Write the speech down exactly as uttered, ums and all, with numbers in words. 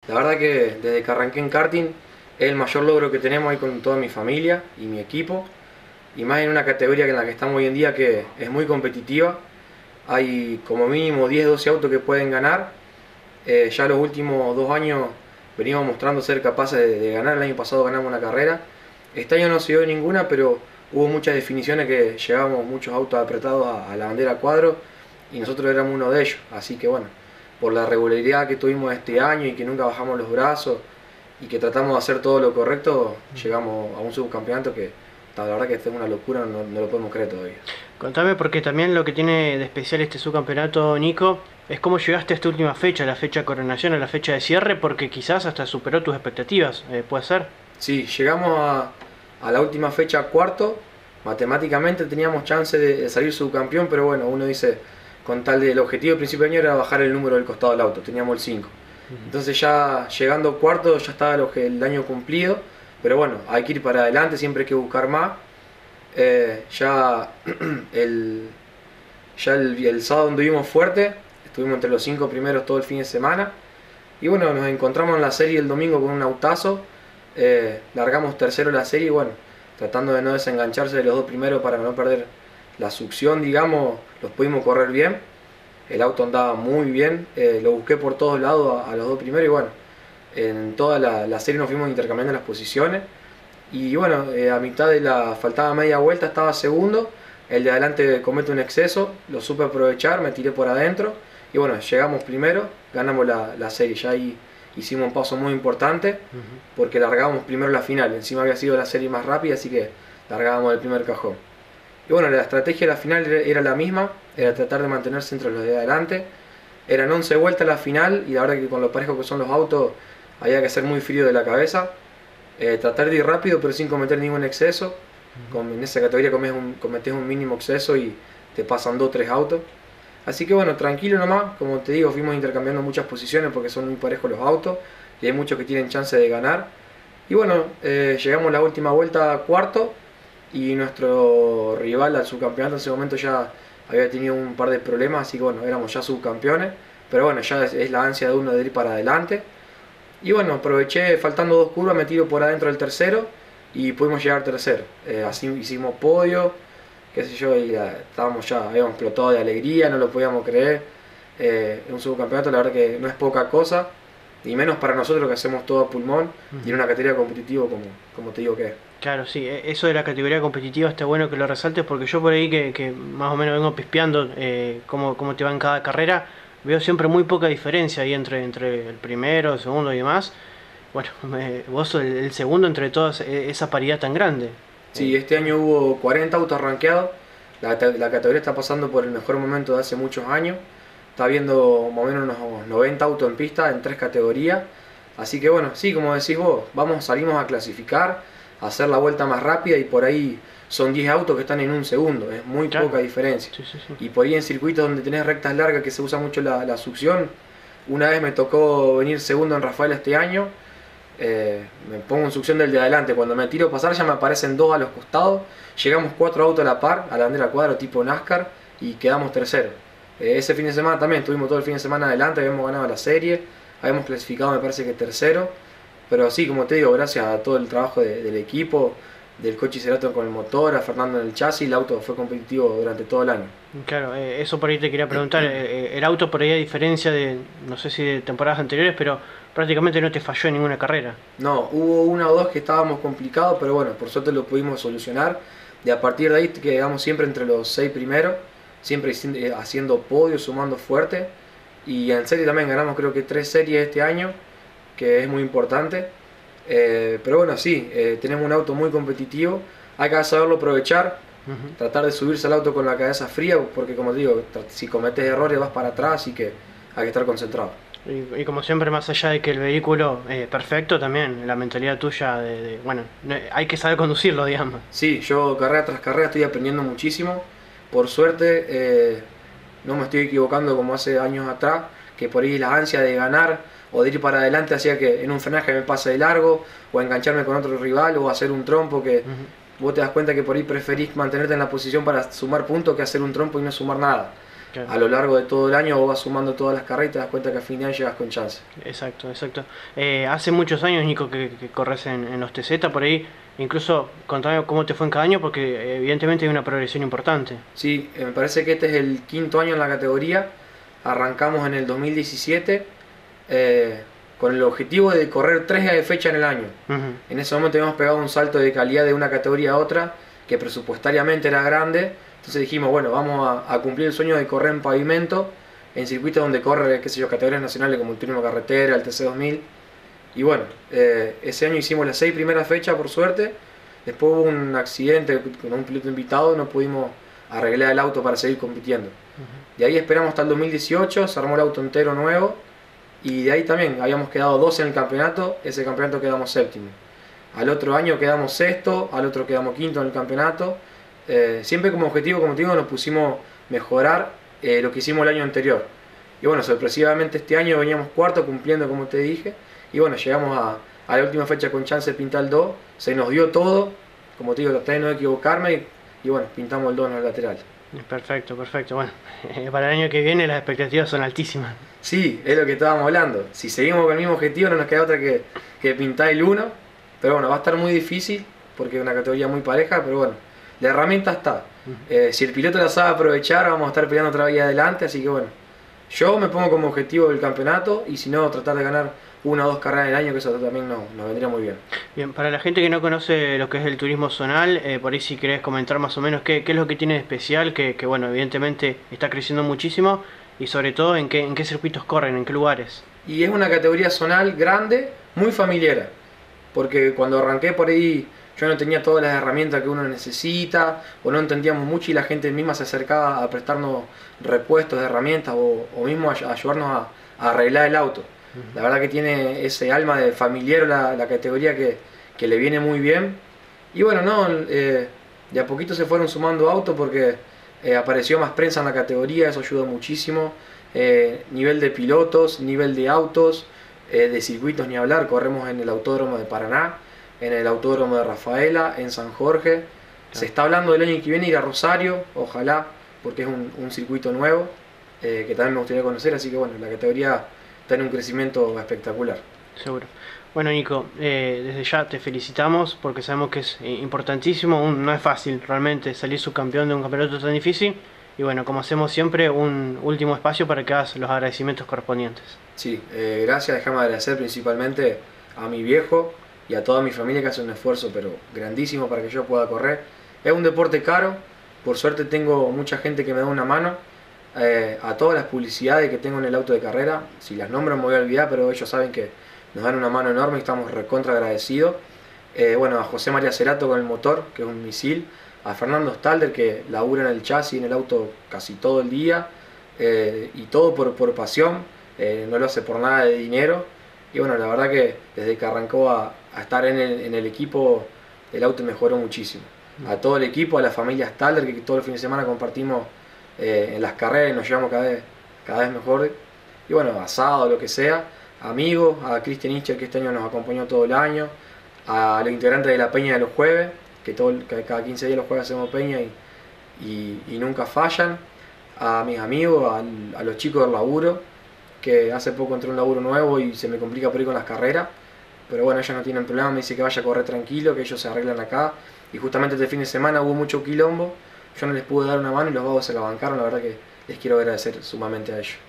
La verdad que desde que arranqué en karting es el mayor logro que tenemos ahí con toda mi familia y mi equipo, y más en una categoría en la que estamos hoy en día que es muy competitiva. Hay como mínimo diez doce autos que pueden ganar. Eh, ya los últimos dos años venimos mostrando ser capaces de, de ganar. El año pasado ganamos una carrera, este año no se dio ninguna, pero hubo muchas definiciones que llevábamos muchos autos apretados a, a la bandera cuadro y nosotros éramos uno de ellos. Así que bueno, por la regularidad que tuvimos este año y que nunca bajamos los brazos y que tratamos de hacer todo lo correcto, llegamos a un subcampeonato que la verdad que es una locura, no, no lo podemos creer todavía. Contame, porque también lo que tiene de especial este subcampeonato, Nico, es cómo llegaste a esta última fecha, la fecha de coronación, a la fecha de cierre, porque quizás hasta superó tus expectativas, eh, ¿puede ser? Sí, llegamos a, a la última fecha cuarto, matemáticamente teníamos chance de, de salir subcampeón, pero bueno, uno dice, con tal del objetivo del principio de año era bajar el número del costado del auto, teníamos el cinco. Entonces ya llegando cuarto ya estaba lo que el año cumplido, pero bueno, hay que ir para adelante, siempre hay que buscar más. Eh, ya el, ya el, el sábado anduvimos fuerte, estuvimos entre los cinco primeros todo el fin de semana, y bueno, nos encontramos en la serie el domingo con un autazo, eh, largamos tercero la serie y bueno, tratando de no desengancharse de los dos primeros para no perder la succión, digamos, los pudimos correr bien. El auto andaba muy bien, eh, lo busqué por todos lados a, a los dos primeros y bueno, en toda la, la serie nos fuimos intercambiando las posiciones. Y bueno, eh, a mitad de la faltaba media vuelta estaba segundo, el de adelante comete un exceso, lo supe aprovechar, me tiré por adentro y bueno, llegamos primero, ganamos la, la serie. Ya ahí hicimos un paso muy importante porque largábamos primero la final, encima había sido la serie más rápida, así que largábamos el primer cajón. Y bueno, la estrategia de la final era la misma, era tratar de mantenerse entre los de adelante. Eran once vueltas la final y la verdad que con lo parejo que son los autos había que ser muy frío de la cabeza. Eh, tratar de ir rápido pero sin cometer ningún exceso. Con, en esa categoría cometes un, cometés un mínimo exceso y te pasan dos o tres autos. Así que bueno, tranquilo nomás, como te digo, fuimos intercambiando muchas posiciones porque son muy parejos los autos y hay muchos que tienen chance de ganar. Y bueno, eh, llegamos a la última vuelta a cuarto y nuestro rival al subcampeonato en ese momento ya había tenido un par de problemas, así que bueno, éramos ya subcampeones, pero bueno, ya es, es la ansia de uno de ir para adelante. Y bueno, aproveché, faltando dos curvas, me tiro por adentro del tercero y pudimos llegar tercero. Eh, así hicimos podio, qué sé yo, y ya, estábamos ya, habíamos explotado de alegría, no lo podíamos creer. Eh, un subcampeonato la verdad que no es poca cosa, y menos para nosotros que hacemos todo a pulmón uh-huh. y en una categoría competitiva como, como te digo que es. Claro, sí, eso de la categoría competitiva está bueno que lo resaltes, porque yo por ahí que, que más o menos vengo pispeando eh, cómo, cómo te va en cada carrera, veo siempre muy poca diferencia ahí entre, entre el primero, el segundo y demás. Bueno, me, vos el, el segundo entre todas, esa paridad tan grande. Sí, este año hubo cuarenta autos rankeados, la, la categoría está pasando por el mejor momento de hace muchos años, está viendo más o menos unos noventa autos en pista en tres categorías, así que bueno, sí, como decís vos, vamos, salimos a clasificar, a hacer la vuelta más rápida y por ahí son diez autos que están en un segundo, es muy claro. poca diferencia. Sí, sí, sí. Y por ahí en circuitos donde tenés rectas largas que se usa mucho la, la succión, una vez me tocó venir segundo en Rafaela este año, eh, me pongo en succión del de adelante, cuando me tiro a pasar ya me aparecen dos a los costados, llegamos cuatro autos a la par, a la bandera cuadro tipo NASCAR y quedamos tercero. Eh, ese fin de semana también, estuvimos todo el fin de semana adelante, habíamos ganado la serie, habíamos clasificado me parece que tercero, pero sí, como te digo, gracias a todo el trabajo de, del equipo, del coche Cerato con el motor, a Fernando en el chasis, el auto fue competitivo durante todo el año. Claro, eh, eso por ahí te quería preguntar, eh, el auto por ahí a diferencia de, no sé si de temporadas anteriores, pero prácticamente no te falló en ninguna carrera. No, hubo una o dos que estábamos complicados, pero bueno, por suerte lo pudimos solucionar, y a partir de ahí quedamos siempre entre los seis primeros, siempre haciendo podio, sumando fuerte, y en serie también ganamos creo que tres series este año, que es muy importante. Eh, pero bueno, sí, eh, tenemos un auto muy competitivo, hay que saberlo aprovechar, uh-huh. tratar de subirse al auto con la cabeza fría, porque como te digo, si cometes errores vas para atrás, así que hay que estar concentrado. Y, y como siempre, más allá de que el vehículo es eh, perfecto, también la mentalidad tuya de, de, bueno, hay que saber conducirlo, digamos. Sí, yo carrera tras carrera estoy aprendiendo muchísimo, por suerte eh, no me estoy equivocando como hace años atrás, que por ahí la ansia de ganar o de ir para adelante hacía que en un frenaje me pase de largo, o engancharme con otro rival, o hacer un trompo que uh-huh. vos te das cuenta que por ahí preferís mantenerte en la posición para sumar puntos que hacer un trompo y no sumar nada. Claro. a lo largo de todo el año vos vas sumando todas las carreras y te das cuenta que a fin de año llegas con chance. Exacto, exacto. Eh, hace muchos años, Nico, que, que corres en, en los T Z, por ahí, incluso contame cómo te fue en cada año, porque eh, evidentemente hay una progresión importante. Sí, eh, me parece que este es el quinto año en la categoría, arrancamos en el dos mil diecisiete eh, con el objetivo de correr tres días de fecha en el año. Ujú. En ese momento habíamos pegado un salto de calidad de una categoría a otra, que presupuestariamente era grande, entonces dijimos, bueno, vamos a, a cumplir el sueño de correr en pavimento, en circuitos donde corre, qué sé yo, categorías nacionales como el Turismo Carretera, el T C dos mil. Y bueno, eh, ese año hicimos las seis primeras fechas por suerte. Después hubo un accidente con un piloto invitado, no pudimos arreglar el auto para seguir compitiendo. De ahí esperamos hasta el dos mil dieciocho, se armó el auto entero nuevo. Y de ahí también habíamos quedado doce en el campeonato, ese campeonato quedamos séptimo. Al otro año quedamos sexto, al otro quedamos quinto en el campeonato. Eh, siempre como objetivo, como te digo, nos pusimos mejorar eh, lo que hicimos el año anterior. Y bueno, sorpresivamente este año veníamos cuarto cumpliendo como te dije. Y bueno, llegamos a, a la última fecha con chance de pintar el dos. Se nos dio todo, como te digo, traté de no equivocarme. Y, y bueno, pintamos el dos en el lateral. Perfecto, perfecto. Bueno, para el año que viene las expectativas son altísimas. Sí, es lo que estábamos hablando. Si seguimos con el mismo objetivo no nos queda otra que, que pintar el uno. Pero bueno, va a estar muy difícil porque es una categoría muy pareja. Pero bueno, la herramienta está. Eh, si el piloto la sabe aprovechar, vamos a estar peleando otra vez adelante. Así que bueno, yo me pongo como objetivo el campeonato. Y si no, tratar de ganar una o dos carreras en el año, que eso también nos, nos vendría muy bien. Bien, para la gente que no conoce lo que es el turismo zonal, eh, por ahí si querés comentar más o menos qué, qué es lo que tiene de especial, que, que bueno, evidentemente está creciendo muchísimo, y sobre todo en qué, en qué circuitos corren, en qué lugares. Y es una categoría zonal grande, muy familiar. Porque cuando arranqué por ahí yo no tenía todas las herramientas que uno necesita, o no entendíamos mucho y la gente misma se acercaba a prestarnos repuestos de herramientas o, o mismo a, a ayudarnos a, a arreglar el auto. La verdad que tiene ese alma de familiar la, la categoría que, que le viene muy bien. Y bueno, no, eh, de a poquito se fueron sumando autos porque eh, apareció más prensa en la categoría, eso ayudó muchísimo. Eh, nivel de pilotos, nivel de autos, eh, de circuitos ni hablar. Corremos en el Autódromo de Paraná, en el Autódromo de Rafaela, en San Jorge. Se está hablando del año que viene ir a Rosario, ojalá, porque es un, un circuito nuevo eh, que también me gustaría conocer. Así que bueno, la categoría está en un crecimiento espectacular. Seguro. Bueno, Nico, eh, desde ya te felicitamos porque sabemos que es eh, importantísimo, un, no es fácil realmente salir subcampeón de un campeonato tan difícil. Y bueno, como hacemos siempre, un último espacio para que hagas los agradecimientos correspondientes. Sí, eh, gracias, déjame agradecer principalmente a mi viejo y a toda mi familia que hace un esfuerzo pero grandísimo para que yo pueda correr. Es un deporte caro, por suerte tengo mucha gente que me da una mano. Eh, a todas las publicidades que tengo en el auto de carrera, si las nombro me voy a olvidar, pero ellos saben que nos dan una mano enorme y estamos recontra agradecidos. Eh, bueno, a José María Cerato con el motor, que es un misil, a Fernando Stalder, que labura en el chasis, en el auto casi todo el día, eh, y todo por, por pasión, eh, no lo hace por nada de dinero. Y bueno, la verdad que desde que arrancó a, a estar en el, en el equipo, el auto mejoró muchísimo. A todo el equipo, a la familia Stalder, que todo el fin de semana compartimos Eh, en las carreras y nos llevamos cada vez, cada vez mejor. Y bueno, asado, lo que sea. Amigos, a Cristian Ischer, que este año nos acompañó todo el año. A los integrantes de la peña de los jueves, que, todo, que cada quince días los jueves hacemos peña y, y, y nunca fallan. A mis amigos, a, a los chicos del laburo, que hace poco entré a un laburo nuevo y se me complica por ir con las carreras. Pero bueno, ellos no tienen problema, me dice que vaya a correr tranquilo, que ellos se arreglan acá. Y justamente este fin de semana hubo mucho quilombo. Yo no les pude dar una mano y los vagos se la bancaron, la verdad que les quiero agradecer sumamente a ellos.